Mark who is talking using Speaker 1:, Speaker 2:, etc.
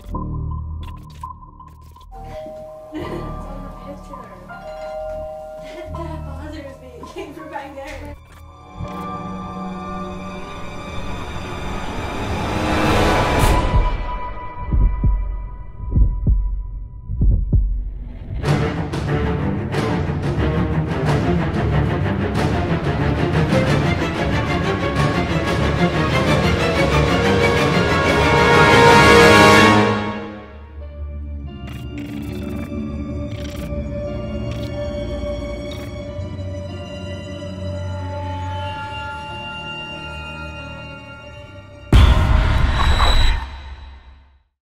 Speaker 1: It's on the picture. That bothers me. It came from back there.